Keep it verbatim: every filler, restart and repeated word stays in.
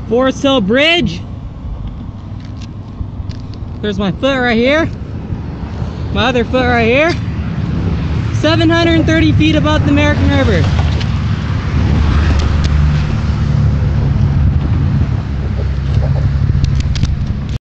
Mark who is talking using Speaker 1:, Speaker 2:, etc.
Speaker 1: Forest Hill Bridge. There's my foot right here. My other foot right here. seven hundred thirty feet above the American River.